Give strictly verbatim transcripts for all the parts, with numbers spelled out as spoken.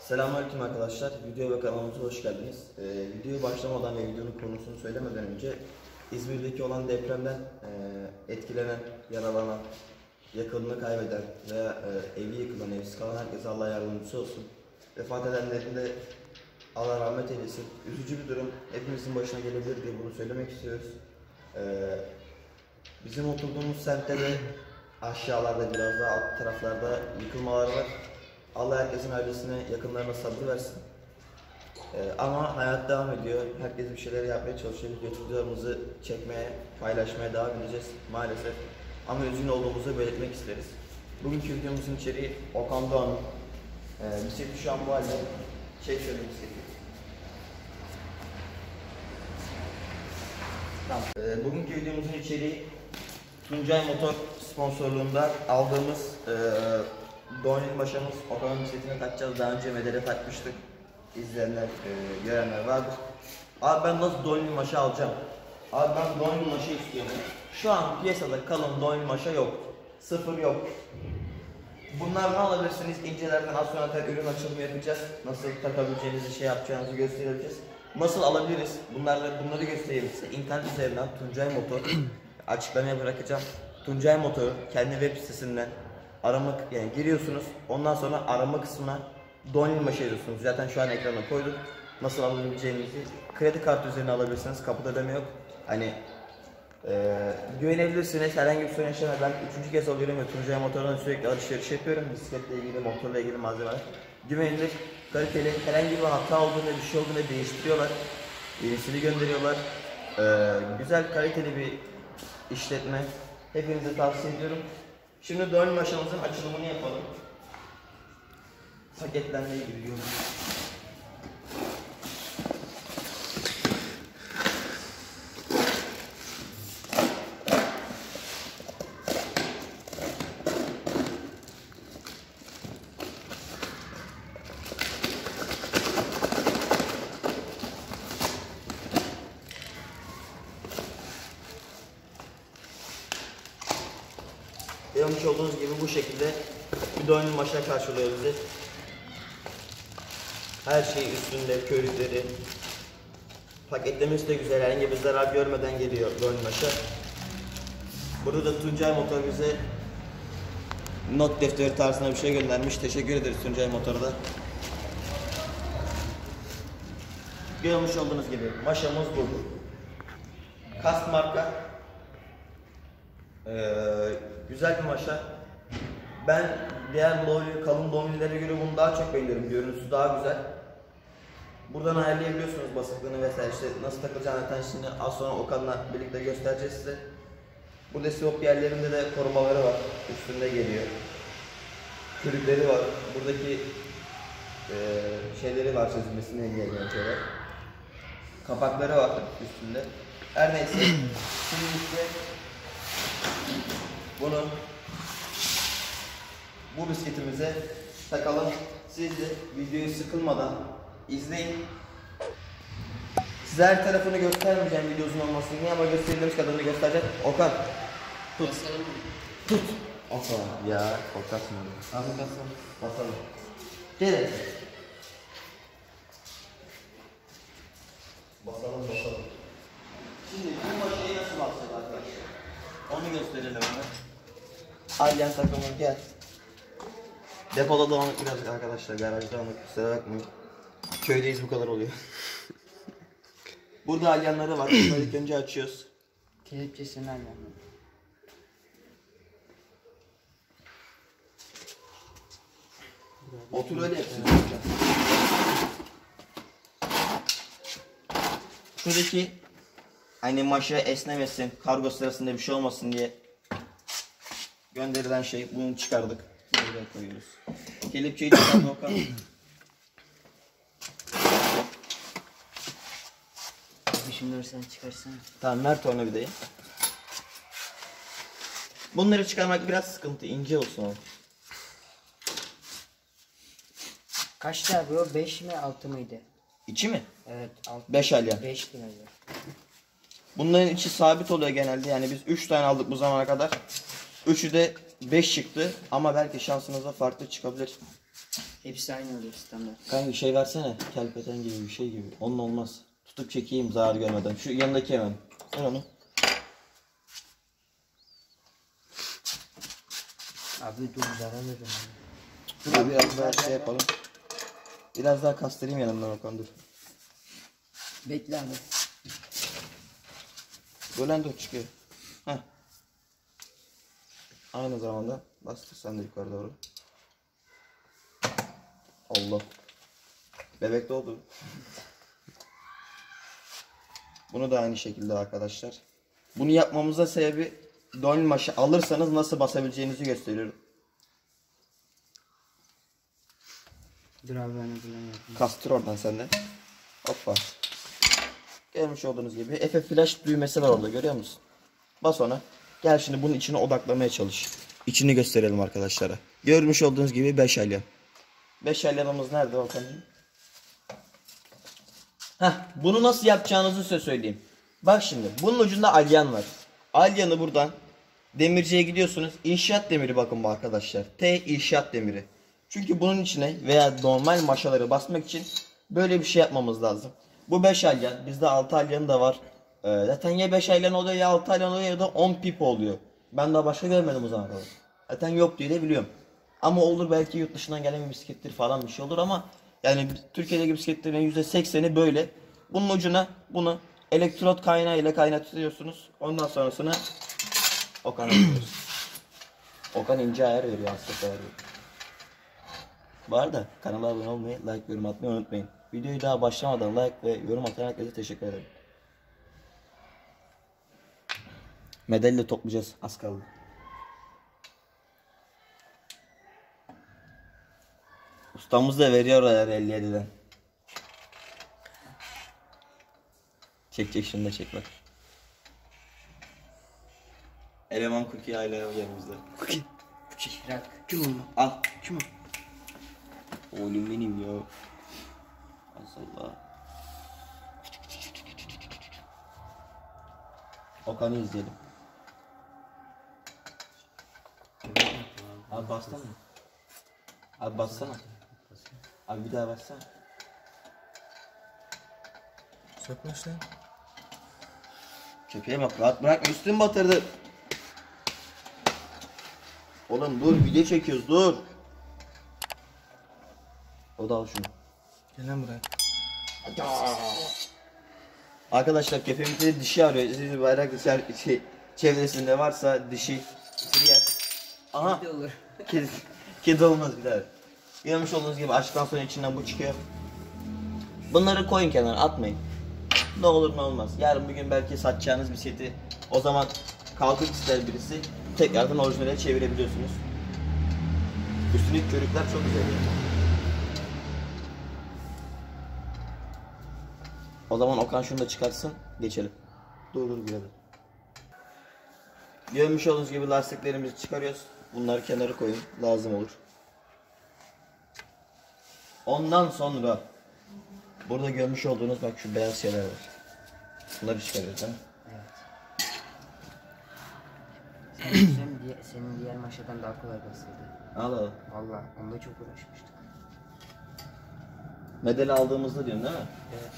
Selamünaleyküm arkadaşlar. Video ve kanalımıza hoş geldiniz. Ee, videoya başlamadan ve videonun konusunu söylemeden önce İzmir'deki olan depremden e, etkilenen, yaralanan, yakınını kaybeden veya e, evi yıkılan, evsiz kalan herkese Allah yardımcısı olsun. Vefat edenlerin de Allah rahmet eylesin. Üzücü bir durum. Hepimizin başına gelebilir diye bunu söylemek istiyoruz. Ee, bizim oturduğumuz semtte de aşağılarda biraz daha alt taraflarda yıkılmalar var. Allah herkesin ailesine, yakınlarına sabır versin. Ee, ama hayat devam ediyor. Herkes bir şeyler yapmaya çalışıyor. Videolarımızı çekmeye, paylaşmaya devam edeceğiz maalesef. Ama üzgün olduğumuzu belirtmek isteriz. Bugünkü videomuzun içeriği Okan Doğan'ın. Ee, bisikleti şu an bu halde. Çek şöyle bisikleti. Tamam. Ee, bugünkü videomuzun içeriği Tuncay Motor sponsorluğunda aldığımız e, Donil maşamız. Okan'ın bisikletine takacağız. Daha önce medele takmıştık. İzleyenler, e, görenler vardır. Abi ben nasıl Donil maşa alacağım? Abi ben Donil maşa istiyorum. Şu an piyasada kalın Donil maşa yok. Sıfır yok. Bunlardan alabilirsiniz. İncelerden az sonra tekrar ürün açılımı yapacağız. Nasıl takabileceğinizi, şey yapacağınızı göstereceğiz. Nasıl alabiliriz? Bunlarla bunları gösteririz. İnternet üzerinden Tuncay Motor açıklamaya bırakacağım. Tuncay Motor kendi web sitesinden aramak, yani giriyorsunuz. Ondan sonra arama kısmına Donil maşa yazıyorsunuz. Zaten şu an ekrana koyduk. Nasıl alabileceğinizi kredi kartı üzerine alabilirsiniz. Kapıda ödeme yok. Hani e, güvenebilirsiniz. Herhangi bir sorun yaşamıyor. Ben üçüncü kez alıyorum ve Tuncay Motor'dan sürekli alışveriş yapıyorum. Bisikletle ilgili, motorla ilgili malzemeler. Güvenilir, kaliteli. Herhangi bir hata olduğunda, bir şey olduğunda değiştiriyorlar. Yenisini gönderiyorlar. E, güzel, kaliteli bir işletme. Hepinize tavsiye ediyorum. Şimdi Donil maşamızın açılımını yapalım. Paketlenmeye giriyoruz. Görmüş olduğunuz gibi bu şekilde bir Donil maşa karşılıyor bizi. Her şey üstünde, körükleri. Paketlemesi de güzel, herhangi bir zarar görmeden geliyor Donil maşa. Burada da Tuncay Motor bize not defteri tarzında bir şey göndermiş. Teşekkür ederiz Tuncay Motor'a da. Görmüş olduğunuz gibi maşamız bu. Kast marka. Ee, güzel bir maşa. Ben diğer Donil, kalın Donil'lere göre bunu daha çok beğeniyorum. Görüntüsü daha güzel. Buradan ayarlayabiliyorsunuz basıklığını vesaire, işte nasıl takılacağını zaten şimdi az sonra Okan'la birlikte göstereceğiz size. Burada sivop yerlerinde de korumaları var. Üstünde geliyor. Kürükleri var. Buradaki e, şeyleri var, çözülmesini engelleyen şeyler. Kapakları var üstünde. Her neyse. Şimdi işte bunu bu bisikletimize takalım. Siz de videoyu sıkılmadan izleyin. Size her tarafını göstermeyeceğim video uzun olmasın diye ama gösterdiğimiz kadarını göstereceğim. Okan tut. Basalım. Tut. Okan ya korkarsın onu. Abi basalım. Basalım. Gelin. Basalım basalım. Şimdi bu maşayı nasıl basacağız arkadaşlar? Onu gösterelim hemen. Alyan takımı gel. Depoda dağınık biraz arkadaşlar, garajda dağınık, kusura bakmayın. Köydeyiz, bu kadar oluyor. Burada alyanları var. Bunları ilk önce açıyoruz. Kelepçesini alyanları. Otur öyle yapsın. Şuradaki hani maşa esnemesin, kargo sırasında bir şey olmasın diye gönderilen şey, bunu çıkardık. Buraya koyuyoruz. Kelepçeyi çıkardı Okan. Şunları sen çıkarsana. Tamam, ver tornavidayı. Bunları çıkarmak biraz sıkıntı, ince olsun o. Kaçtı abi o? beş mi altı mıydı? İçi mi? Evet altı. beş alyan. beş liraydı. Bunların içi sabit oluyor genelde, yani biz üç tane aldık bu zamana kadar. Üçü de beş çıktı ama belki şansınıza farklı çıkabilir. Hepsi aynı oluyor standart. Kanka şey versene. Kelpeten gibi bir şey gibi. Onun olmaz. Tutup çekeyim zarar görmeden. Şu yanındaki hemen. Ver onu. Abi dur zarar veriyorum. Dur biraz daha şey yapalım. Biraz daha kastırayım yanımdan Okan dur. Bekle abi. Gölen dur çıkıyor. Heh. Aynı zamanda bastır sen de yukarı doğru. Allah. Bebek doğdu. Bunu da aynı şekilde arkadaşlar. Bunu yapmamıza sebebi Donil maşı alırsanız nasıl basabileceğinizi gösteriyorum. Dur abi ben bulamıyorum. Kastır oradan sende. Hoppa. Görmüş olduğunuz gibi F F flash düğmesi var orada, görüyor musun? Bas ona. Gel şimdi bunun içine odaklamaya çalış. İçini gösterelim arkadaşlara. Görmüş olduğunuz gibi beş alyan. beş alyanımız nerede Volkan'cığım? Heh, bunu nasıl yapacağınızı size söyleyeyim. Bak şimdi bunun ucunda alyan var. Alyanı buradan demirciye gidiyorsunuz. İnşaat demiri bakın bu arkadaşlar. T inşaat demiri. Çünkü bunun içine veya normal maşaları basmak için böyle bir şey yapmamız lazım. Bu beş alyan. Bizde altı alyanı da var. Ee, zaten ya beş alyan oluyor ya altı alyan oluyor ya da on pip oluyor. Ben daha başka görmedim o zaman kadar. Zaten yok diye de biliyorum. Ama olur belki yurt dışından gelen bir bisiklettir falan bir şey olur ama yani Türkiye'deki bisikletlerin yüzde sekseni böyle. Bunun ucuna bunu elektrot kaynağı ile kaynatıyorsunuz. Ondan sonrasını Okan'a veriyoruz. Okan ince ayar veriyor, hasta ayar veriyor. Bu arada kanala abone olmayı, like, yorum atmayı unutmayın. Videoyu daha başlamadan like ve yorum atan herkese teşekkür ederim. Medalya toplayacağız, az kaldı. Ustamız da veriyor ayar elli yediden. Çek çek şunu da çek bak. Eleman Cookie hala yanımızda. Cookie. Bırak. Kim onu? Al. Kim o? Oğlum benim ya. Allah. Okan'ı izleyelim. Abi bassana. Abi bassana. Abi bir daha bassana. Saklaş lan. Köpeğe bak, rahat bırakma, üstün batırdı. Oğlum dur, video çekiyoruz, dur. O da al şunu. Gel lan buraya. Arkadaşlar köpeğimizde de dişi arıyor. Siz bayrak dışarı şey, çevresinde varsa dişi yer. Aha. Kedi olur. Kedi, kedi olmaz bir daha. Görmüş olduğunuz gibi açtıktan sonra içinden bu çıkıyor. Bunları koyun kenara, atmayın. Ne olur ne olmaz. Yarın bir gün belki satacağınız bir seti o zaman kalkıp ister birisi tekrardan orijinale çevirebiliyorsunuz. Üstündeki körükler çok güzel yani. O zaman Okan şunu da çıkarsın, geçelim. Dur dur birader. Görmüş olduğunuz gibi lastiklerimizi çıkarıyoruz. Bunları kenara koyun, lazım olur. Ondan sonra burada görmüş olduğunuz bak şu beyaz şeyler var. Bunları çıkarıyoruz ha. Evet. Senin, diye, senin diğer maşadan daha kolay basıldı. Al al. Valla onda çok uğraşmıştık. Medali aldığımızda diyorsun değil mi? Evet.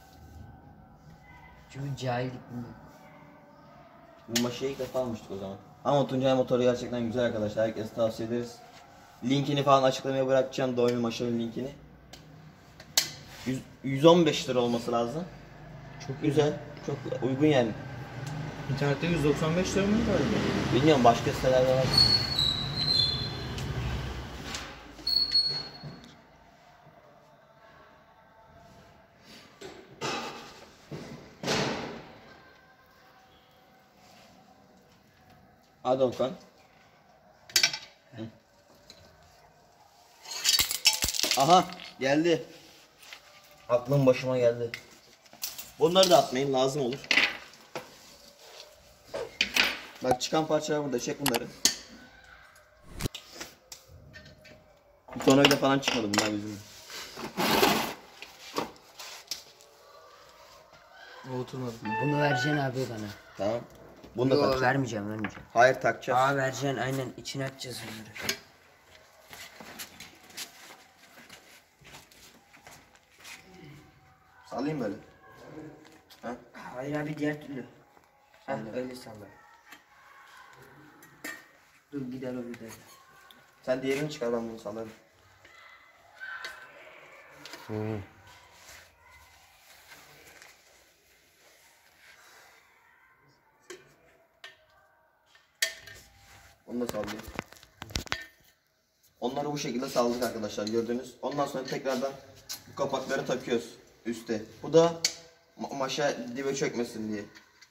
Çünkü cahillik bilmiyorum. Bu maşayı ilk defa almıştık o zaman. Ama Tuncay motoru gerçekten güzel arkadaşlar. Herkese tavsiye ederiz. Linkini falan açıklamaya bırakacağım. Doğru maşanın linkini. yüz, yüz on beş lira olması lazım. Çok Güzel. Çok uygun yani. İnternette yüz doksan beş lira mı var? Bilmiyorum, başka sitelerde var. Hadi Okan. Hı. Aha geldi. Aklım başıma geldi. Bunları da atmayın, lazım olur. Bak çıkan parçalar burada, çek bunları. Bir tornavida falan çıkmadı bunlar bizim. O oturmadı. Bunu vereceksin abi bana. Tamam. Bunu da Yo, takacağız. vermeyeceğim vermeyeceğim. Hayır takacağız. Aa vereceksin aynen içine atacağız bunları. Sallayayım böyle. Ha? Hayır abi diğer türlü. Ha öyle salla. Dur gider o gider. Sen diğerini çıkar, ben bunu sallarım. Hı. Onu da sallayayım. Onları bu şekilde salladık arkadaşlar, gördünüz. Ondan sonra tekrardan bu kapakları takıyoruz üste. Bu da ma maşa dibe çökmesin diye.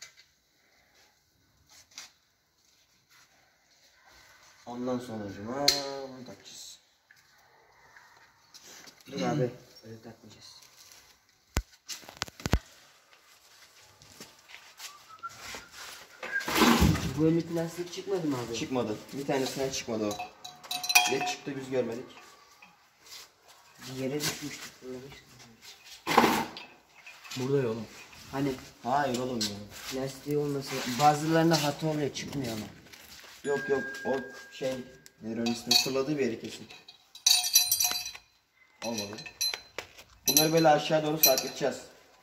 Ondan sonra cuma bunu takacağız. Dur abi. Öyle takmayacağız. Bu önlü plastik çıkmadı mı abi? Çıkmadı. Bir tanesinden çıkmadı o. Ne çıktı biz görmedik. Bir yere düşmüştük. Fırlamıştık. Burada ya oğlum. Hani Hayır oğlum ya. lastiği olması bazılarında hata oluyor çıkmıyor ama. Yok yok, o şey Neron ismi fırladığı bir yeri kesin. Olmadı. Bunları böyle aşağı doğru sarkıtacağız.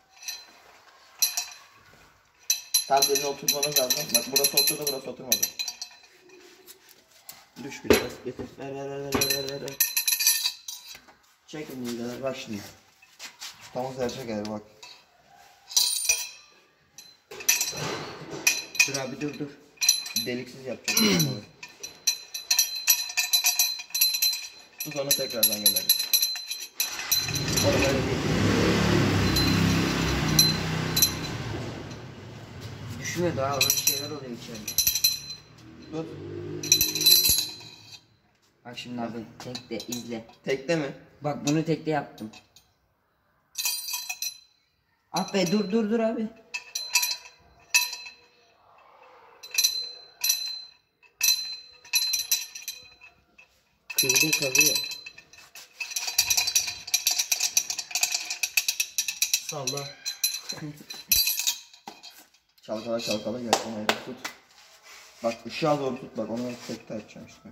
Tam derine oturtmanız lazım. Bak burası oturdu, burası oturmadı. Düş biraz. Getir. Ver ver ver ver ver ver ver. Çekin bunları. Bak şimdi. Tutamız verecek eğer bak. Dur abi dur dur. Deliksiz yapacağız. Tut onu tekrardan göndeririz. Onu böyle değil. Düşmüyor daha öyle şeyler oluyor içeride. Tut. Bak şimdi abi tekte izle. Tekte mi? Bak bunu tekte yaptım. Ah be dur dur dur abi. Kıvrım kalıyor. Salla. Çalkala çalkala gel. Onu ayrı tut. Bak ışığa doğru tut bak. Onu tekte açacağım işte.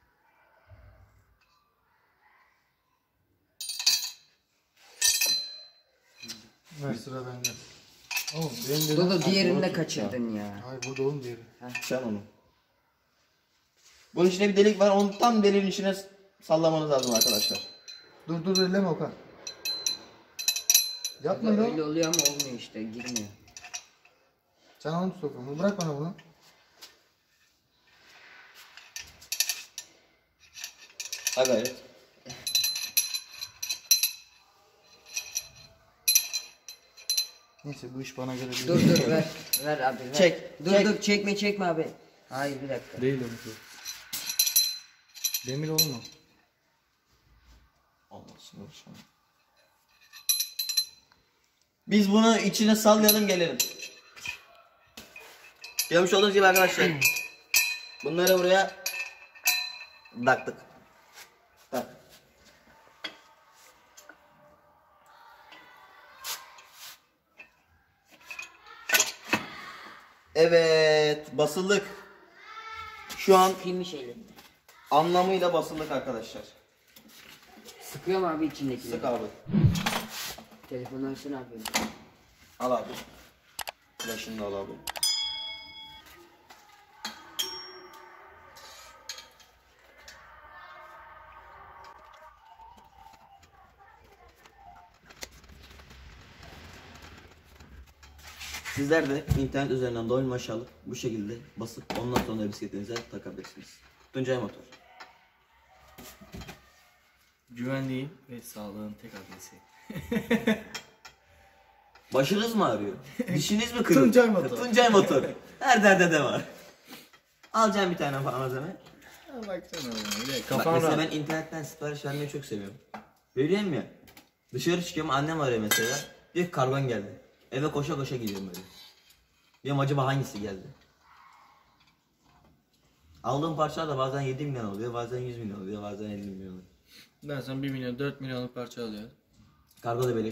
Ver sıra bende. Oğlum benim dedim. Dodo diğerini de tut kaçırdın ya. Hayır burada oğlum diğeri. Sen onu. Bunun içinde bir delik var. Onu tam deliğin içine sallamanız lazım arkadaşlar. Dur dur elleme Okan. Yapma Öyle lan. oluyor ama olmuyor işte girmiyor. Sen onu tut Okan. Bunu bırak bana bunu. Ha gayret. Neyse bu iş bana göre değil. Dur dur ver. Ver abi ver. Çek, Dur çek. dur çekme çekme abi. Hayır bir dakika. Değil oğlum. Demir oğlum o. Olmasın olsun. Biz bunu içine sallayalım gelelim. Görmüş olduğunuz gibi arkadaşlar. Bunları buraya taktık. Tak. Evet, basıldık. Şu an Filmi şeyle. anlamıyla basıldık arkadaşlar. Sıkıyor mu abi içindekileri? Sık abi. Telefonu açsana abi. Al abi. Flaşını da al abi. Sizler de internet üzerinden Doyun Maş'ı alıp bu şekilde basıp ondan sonra bisikletinize takabilirsiniz. Tuncay Motor. Güvenliğin ve sağlığın tek adresi. Başınız mı ağrıyor? Dişiniz mi kırıldı? Tuncay Motor. Tuncay Motor. Her derde de var. Alacağım bir tane malzeme. Baksana öyle. Bak Kafan mesela rahat. ben internetten sipariş vermeyi çok seviyorum. Biliyor ya. Dışarı çıkıyorum, annem arıyor mesela. Diyor ki kargon geldi. Eve koşa koşa gidiyorum böyle. Diyorum acaba hangisi geldi? Aldığım parçalar da bazen yedi milyon oluyor, bazen yüz milyon oluyor, bazen elli milyon oluyor. Ben sana bir milyon dört milyonluk parça alıyor. Kargo da beleş.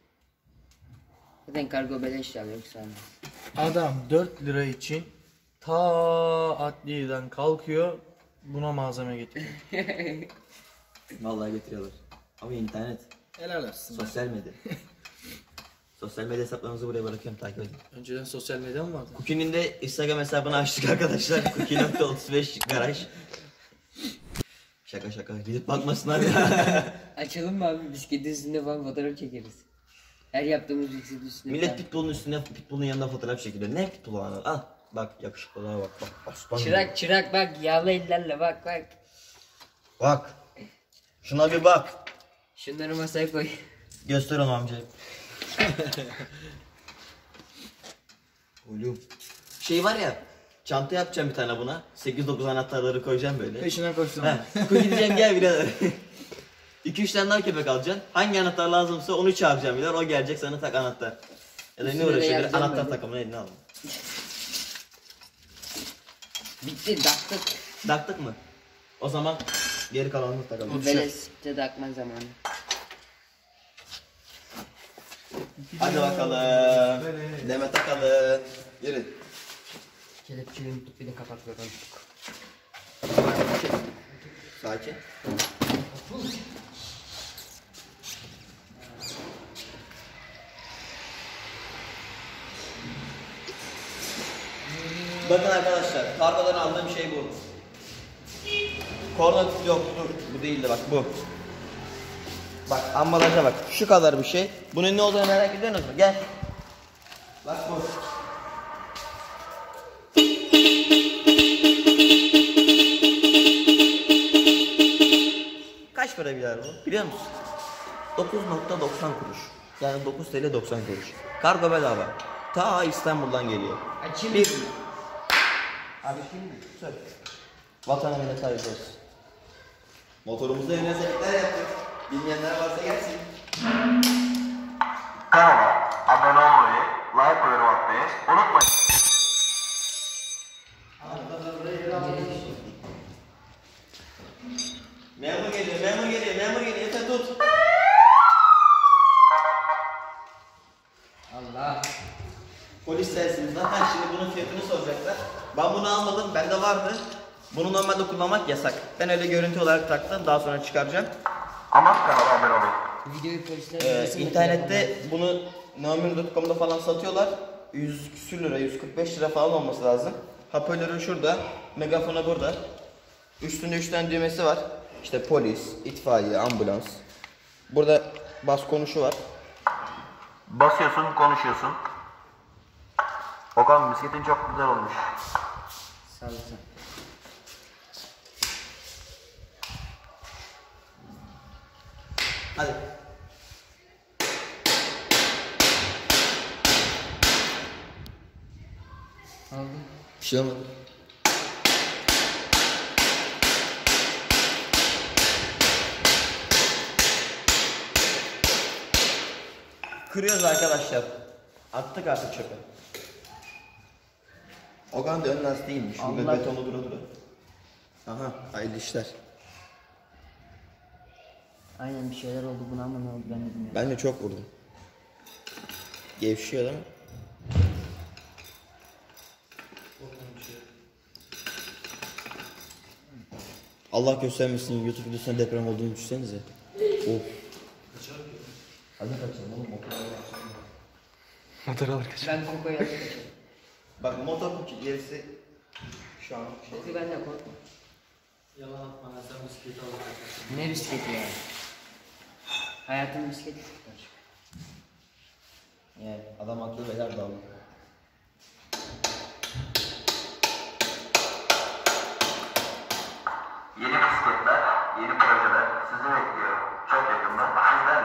Zaten kargo beleş ya yoksa almaz. Adam dört lira için ta adliyeden kalkıyor buna malzeme getiriyor. Vallahi getiriyorlar. Ama internet, Helal olsun. sosyal medya. Sosyal medya hesaplarınızı buraya bırakıyorum, takip edin. Önceden sosyal medya mı vardı? Cookie'nin de Instagram hesabını açtık arkadaşlar. cookie nokta otuz beş garaj. Şaka şaka, gidip bakmasınlar ya. Açalım mı abi? Bisikletin üstünde falan fotoğraf çekeriz. Her yaptığımız bisikletin üstünde. Millet falan. pitbull'un üstüne, pitbull'un yanında fotoğraf çekiliyor. Ne pitbull'u anı? Al. Bak yakışıklılara bak bak. Aslan gibi. Çırak çırak bak, yağlı ellerle bak bak. Bak. Şuna bir bak. Şunları masaya koy. Göster onu amcayı. Oğlum. Şey var ya. Çanta yapacağım bir tane buna. sekiz dokuz anahtarları koyacağım böyle. Peşine koştum. He. Koy gideceğim gel birader. iki üç tane daha köpek alacaksın. Hangi anahtar lazımsa onu çağıracağım birader. O gelecek sana tak anahtar. Ya da ne Üstüne de uğraşıyor? yazacağım Anahtar böyle. takımını eline al. Bitti, daktık. Taktık mı? O zaman geri kalanını takalım. Veles'te takma zamanı. Hadi bakalım. Deme takalım. Yürü. Kelepçeyi unuttuk, bir de kapakları unuttuk. Sakin. Bakın arkadaşlar, kargodan aldığım şey bu. Korna yok, dur. Bu değildi bak, bu. Bak, ambalaja bak. Şu kadar bir şey. Bunun ne olduğunu merak ediyor musunuz? Gel. Bak bu. Kaç para birader bu? Biliyor musun? dokuz nokta doksan kuruş. Yani dokuz TL doksan kuruş. Kargo bedava. Ta İstanbul'dan geliyor. Açayım Bir. mı? Abi açayım mı? Söyle. Vatana millet hayırlı olsun. Motorumuzda yeni özellikler yaptık. Bilmeyenler varsa gelsin. Kanala abone olmayı, like ve yorum atmayı unutmayın. Memur geliyor, memur geliyor, memur geliyor. Yeter tut. Allah. Polis servisimiz var. Ha şimdi bunun fiyatını soracaklar. Ben bunu almadım, bende vardı. Bunu normalde kullanmak yasak. Ben öyle görüntü olarak taktım, daha sonra çıkaracağım. Ama kanala abone olun. Videoyu polisler Ee, izlesin de internette bunu namin nokta com'da falan satıyorlar. yüz küsür lira, yüz kırk beş lira falan olması lazım. Hoparlörü şurada, megafonu burada. Üstünde üç tane düğmesi var. İşte polis, itfaiye, ambulans. Burada bas konuşu var. Basıyorsun, konuşuyorsun. Okan bisikletin çok güzel olmuş. Sağ olasın. Hadi. Aldım. Bir şey olmadı. Kırıyoruz arkadaşlar. Attık artık çöpe. Ogan da ön lastiğiymiş. Şurada Allah. betonu dura dura. Aha, hayırlı işler. Aynen bir şeyler oldu buna ama ne oldu ben de bilmiyorum. Ben de çok vurdum. Gevşiyor değil mi? Allah göstermesin, YouTube videosunda deprem olduğunu düşünsenize. Of. Hadi kaçalım oğlum. Motor alır kaç. Ben Koko'ya yazdım. Bak motor bu gerisi şu an şey. Kokuyu benden korkma. Yalan atma, sen bisikleti alır kaçarsın. Ne bisikleti ya? Hayatın bisikleti. Yani adam aklı beyler dalga. Yeni bisikletler, yeni projeler sizi bekliyor. Çok yakında sizden.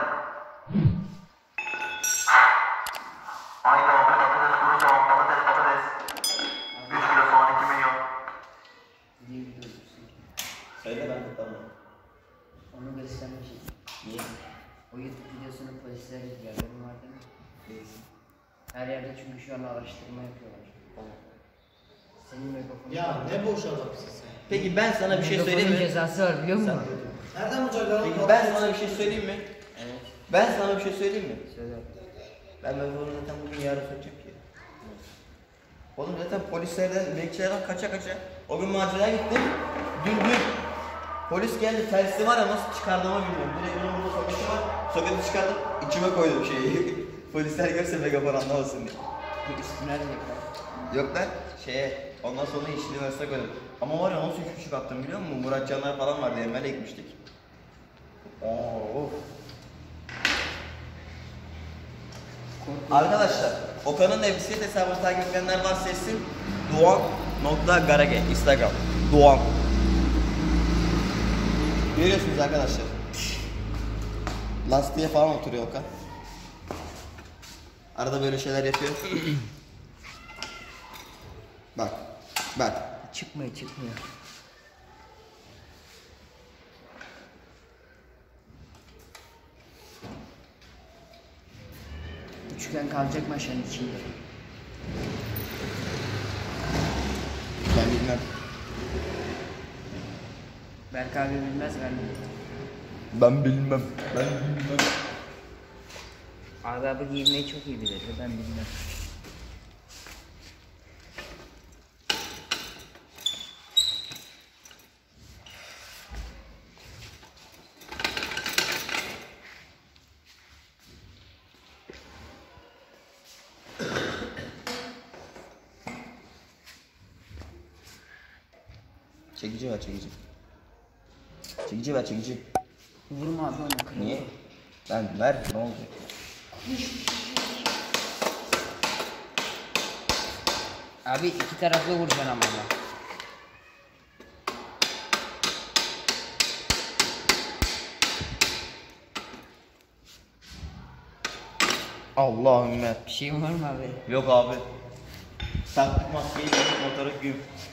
Aynı oldu patates, kuru soğan, patates, patates. üç kilo soğan iki milyon. Diye biliyorsun. Söyle ben tutamam. Onu gösterme şey. Niye? O YouTube videosunu polisler izliyor. Benim var değil mi? Her yerde çünkü şu an araştırma yapıyorlar. Senin mikrofonun. Ya ne boş adamsın sen. Peki ben sana bir şey Mikrofonun söyleyeyim mi? cezası var biliyor musun? Nereden bulacak lan? Peki ben sana bir şey söyleyeyim mi? Evet. Ben sana bir şey söyleyeyim mi? Söyle. Ben ben bunu zaten bugün yarın söyleyeceğim ki. Oğlum zaten polislerden, bekçilerden kaça kaça. O gün maceraya gittim. Dün dün. Polis geldi, tersi var ya nasıl çıkardığımı bilmiyorum. Direkt bunun burada soketi var. Soketi çıkardım, içime koydum şeyi. Polisler görse megafon anlamasın diye. Üstüne de yakar. Yok lan şeye ondan sonra Yeşil Üniversite koydum. Ama var ya nasıl üç buçuk attım biliyor musun? Murat Canlar falan vardı Emre'yle gitmiştik. Oo. Arkadaşlar Okan'ın da bisiklet hesabını takip edenler varsa etsin. Doğan.garage Instagram. Doğan. Görüyorsunuz arkadaşlar. Lastiğe falan oturuyor Okan. Arada böyle şeyler yapıyor. Bak. Bak. Çıkmıyor çıkmıyor. Üçgen kalacak maşanın içinde. Ben bilmem. Berk abi bilmez ben de. Ben bilmem. Ben bilmem. Abi abi giymeyi çok iyi bilir. Ben bilmem. Çekici ver çekici. Çekici ver çekici. Vurma abi ona kırıyor. Niye? Ben ver ne olacak? Abi iki taraflı vuracaksın ama da. Allahümme. Bir şeyin var mı abi? Yok abi. Taktık maskeyi benim motoru güm.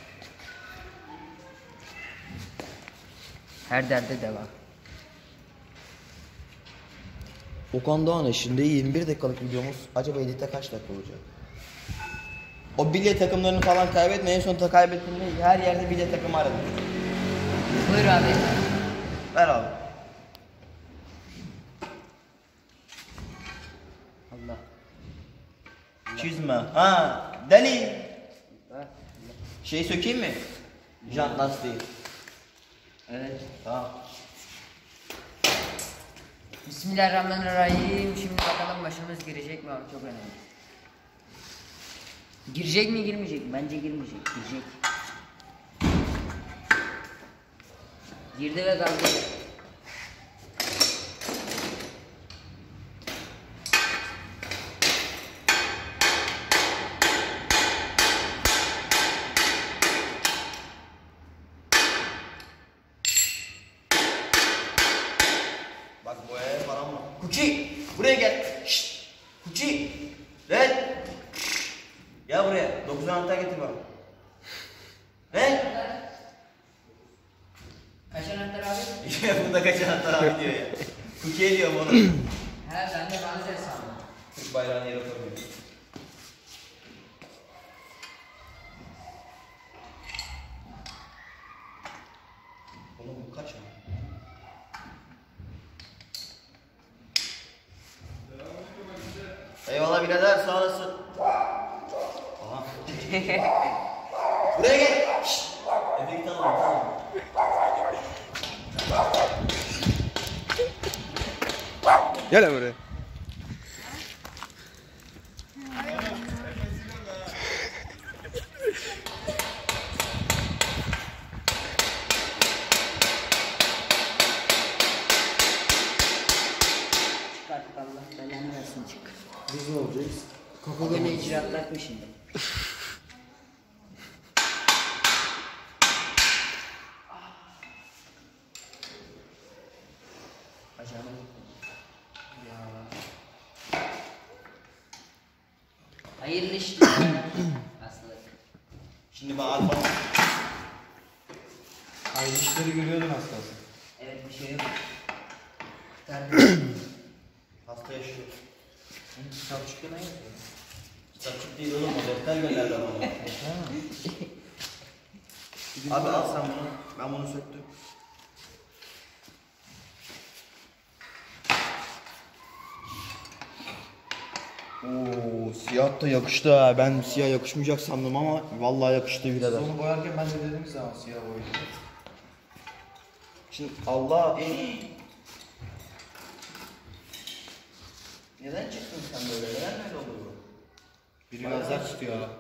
Her derde devam. Okan Doğan şimdi yirmi bir dakikalık videomuz. Acaba editte kaç dakika olacak? O bilye takımlarını falan kaybetme. En son ta kaybettiğimde her yerde bilye takımı aradım. Buyur abi. Ver abi. Allah. Çizme. Ha, deli. Allah. Şey sökeyim mi? Jant lastiği. Evet. Tamam. Bismillahirrahmanirrahim. Şimdi bakalım başımız girecek mi abi? Çok önemli. Girecek mi girmeyecek mi? Bence girmeyecek. Girecek. Girdi ve kaldı. Bak boyaya falan var. Kuki! Buraya gel. Şşt! Kuki! Red! Gel buraya. Dokuz anahtar getir bana. Red! Kaç anahtar abi? Ya bunda kaç anahtar abi diyor ya. Kuki'ye diyorum onu. He ben de benzer sandım. Türk bayrağını yere koyuyor. Oğlum bu kaç abi? Eyvallah birader sağ olasın. Aha. Buraya gel. Şşt. Efekt alalım tamam. Gel buraya. Çık artık Allah belanı versin çık. Biz ne olacağız? Koku gene icraatlar peşinde. Bacağıma ya. Hayırlı işler. Hastalık. Şimdi bana atma. Aynı işleri görüyordun hastası. Evet bir şey yok. Terbiye. Hasta yaşıyor. Kitapçıkta ne yapıyor? Kitapçık değil oğlum o defter gönderdi bana. Abi al sen bunu. Ben bunu söktüm. Oo siyah da yakıştı ha. Ben siyah yakışmayacak sandım ama vallahi yakıştı birader. Onu boyarken ben de dedim zaman siyah boyayacağım. Şimdi Allah neden çıktın Sen böyle neler neler oldu bu? Biri nazar tutuyor ha.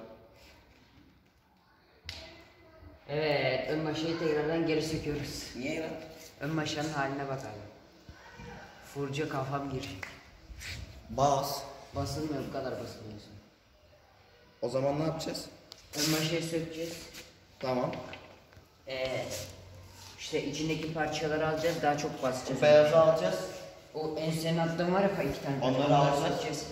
Evet, ön maşayı tekrardan geri söküyoruz. Niye lan? Ön maşanın haline bak abi. Furca kafam girecek. Bas. Basılmıyor, bu kadar basılmıyorsun. O zaman ne yapacağız? Ön maşayı sökeceğiz. Tamam. Ee, işte içindeki parçaları alacağız, daha çok basacağız. Beyazı alacağız. O en senin attığın var ya iki tane. Onları alacağız. satacağız.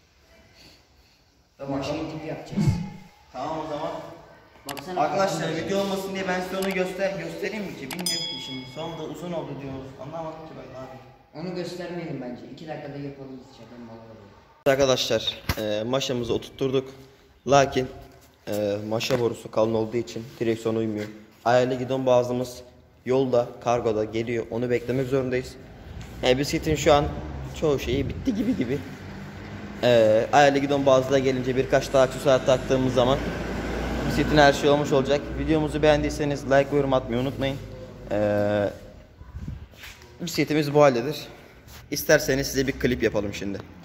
Ve maşayı tip yapacağız. Tamam o zaman. Baksana. Arkadaşlar basılmıyor. video olmasın diye ben size onu göster göstereyim mi ki? Bilmiyorum ki şimdi. Sonunda uzun oldu diyoruz. Anlamadım ki ben abi. Onu göstermeyelim bence. İki dakikada yapalım içeriden mal oluyor. Arkadaşlar e, maşamızı oturtturduk. Lakin e, maşa borusu kalın olduğu için direksiyon uymuyor. Ayarlı gidon bazımız yolda, kargoda geliyor. Onu beklemek zorundayız. E, bisikletin şu an çoğu şeyi bitti gibi gibi. E, ayarlı gidon bazı da gelince birkaç daha aksesuar taktığımız zaman bisikletin her şey olmuş olacak. Videomuzu beğendiyseniz like ve yorum atmayı unutmayın. E, bisikletimiz bu haldedir. İsterseniz size bir klip yapalım şimdi.